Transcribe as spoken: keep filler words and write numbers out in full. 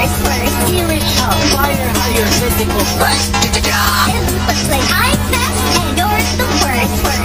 worst, worst. Here it comes. Fire higher physical. It looks like I'm fast and you're the worst, worst.